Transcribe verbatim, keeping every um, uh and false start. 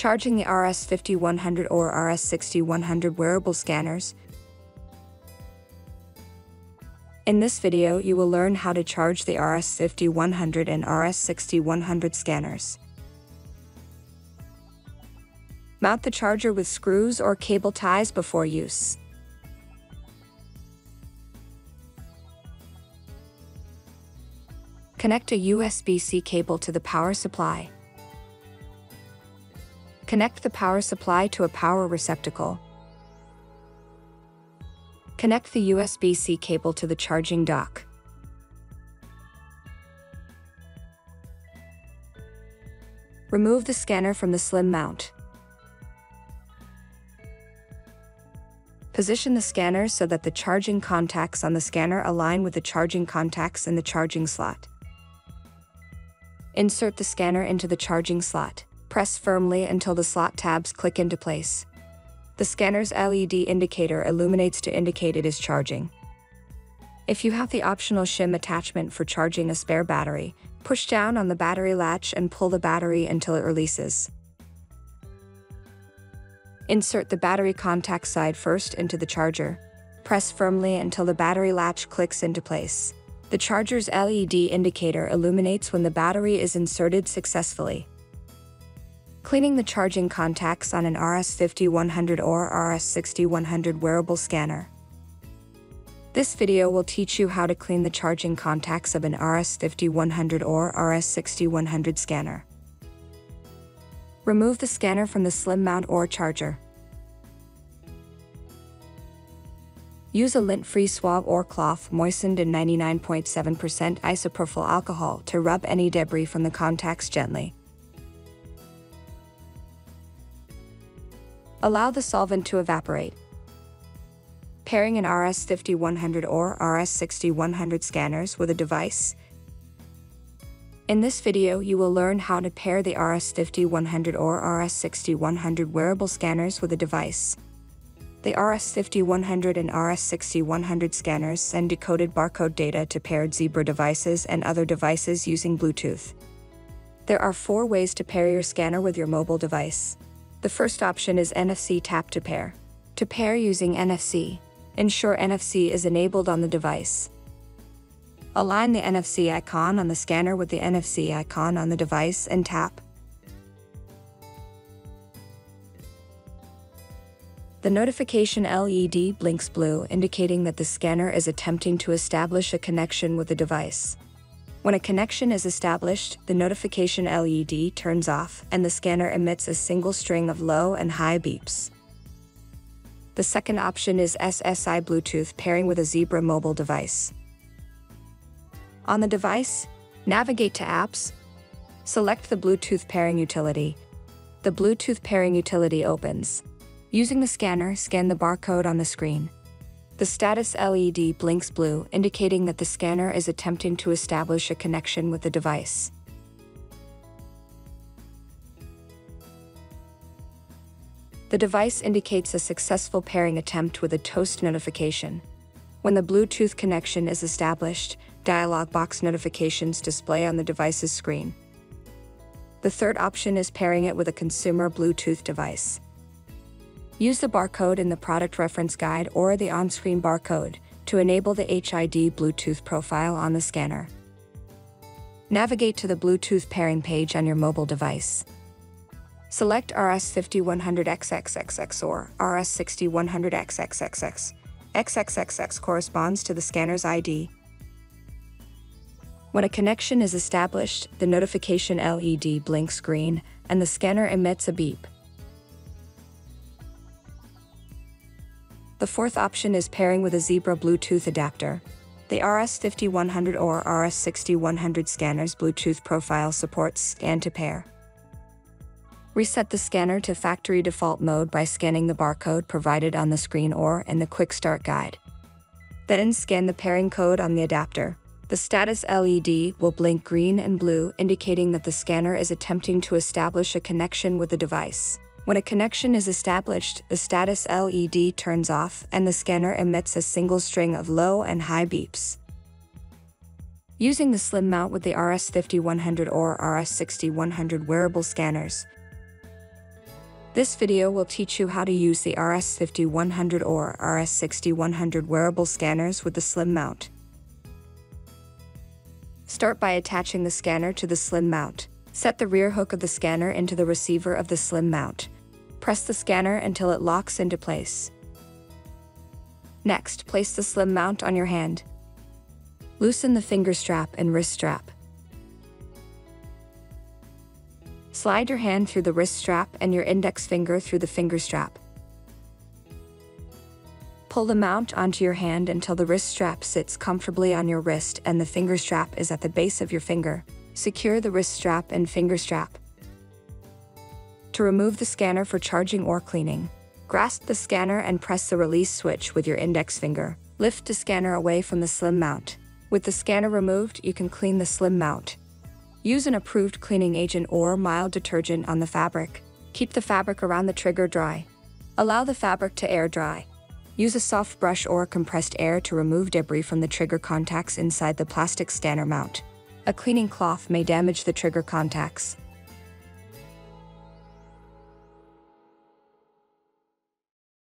Charging the R S fifty-one hundred or R S sixty-one hundred wearable scanners. In this video, you will learn how to charge the R S fifty-one hundred and R S sixty-one hundred scanners. Mount the charger with screws or cable ties before use. Connect a U S B C cable to the power supply. Connect the power supply to a power receptacle. Connect the U S B C cable to the charging dock. Remove the scanner from the slim mount. Position the scanner so that the charging contacts on the scanner align with the charging contacts in the charging slot. Insert the scanner into the charging slot. Press firmly until the slot tabs click into place. The scanner's L E D indicator illuminates to indicate it is charging. If you have the optional shim attachment for charging a spare battery, push down on the battery latch and pull the battery until it releases. Insert the battery contact side first into the charger. Press firmly until the battery latch clicks into place. The charger's L E D indicator illuminates when the battery is inserted successfully. Cleaning the charging contacts on an R S fifty-one hundred or R S sixty-one hundred wearable scanner. This video will teach you how to clean the charging contacts of an R S fifty-one hundred or R S sixty-one hundred scanner. Remove the scanner from the slim mount or charger. Use a lint-free swab or cloth moistened in ninety-nine point seven percent isopropyl alcohol to rub any debris from the contacts gently. Allow the solvent to evaporate. Pairing an R S fifty-one hundred or R S sixty-one hundred scanners with a device. In this video, you will learn how to pair the R S fifty-one hundred or R S sixty-one hundred wearable scanners with a device. The R S fifty-one hundred and R S sixty-one hundred scanners send decoded barcode data to paired Zebra devices and other devices using Bluetooth. There are four ways to pair your scanner with your mobile device. The first option is N F C Tap to Pair. To pair using N F C, ensure N F C is enabled on the device. Align the N F C icon on the scanner with the N F C icon on the device and tap. The notification L E D blinks blue, indicating that the scanner is attempting to establish a connection with the device. When a connection is established, the notification L E D turns off and the scanner emits a single string of low and high beeps. The second option is S S I Bluetooth pairing with a Zebra mobile device. On the device, navigate to Apps. Select the Bluetooth pairing utility. The Bluetooth pairing utility opens. Using the scanner, scan the barcode on the screen. The status L E D blinks blue, indicating that the scanner is attempting to establish a connection with the device. The device indicates a successful pairing attempt with a toast notification. When the Bluetooth connection is established, dialog box notifications display on the device's screen. The third option is pairing it with a consumer Bluetooth device. Use the barcode in the product reference guide or the on-screen barcode to enable the H I D Bluetooth profile on the scanner. Navigate to the Bluetooth pairing page on your mobile device. Select R S fifty-one hundred X X X X or R S sixty-one hundred X X X X. X X X X corresponds to the scanner's I D. When a connection is established, the notification L E D blinks green and the scanner emits a beep. The fourth option is pairing with a Zebra Bluetooth adapter. The R S fifty-one hundred or R S sixty-one hundred scanner's Bluetooth profile supports Scan to Pair. Reset the scanner to factory default mode by scanning the barcode provided on the screen or in the Quick Start guide. Then scan the pairing code on the adapter. The status L E D will blink green and blue, indicating that the scanner is attempting to establish a connection with the device. When a connection is established, the status L E D turns off and the scanner emits a single string of low and high beeps. Using the slim mount with the R S fifty-one hundred or R S sixty-one hundred wearable scanners. This video will teach you how to use the R S fifty-one hundred or R S sixty-one hundred wearable scanners with the slim mount. Start by attaching the scanner to the slim mount. Set the rear hook of the scanner into the receiver of the slim mount. Press the scanner until it locks into place. Next, place the slim mount on your hand. Loosen the finger strap and wrist strap. Slide your hand through the wrist strap and your index finger through the finger strap. Pull the mount onto your hand until the wrist strap sits comfortably on your wrist and the finger strap is at the base of your finger. Secure the wrist strap and finger strap. To remove the scanner for charging or cleaning, grasp the scanner and press the release switch with your index finger. Lift the scanner away from the slim mount. With the scanner removed, you can clean the slim mount. Use an approved cleaning agent or mild detergent on the fabric. Keep the fabric around the trigger dry. Allow the fabric to air dry. Use a soft brush or compressed air to remove debris from the trigger contacts inside the plastic scanner mount. A cleaning cloth may damage the trigger contacts.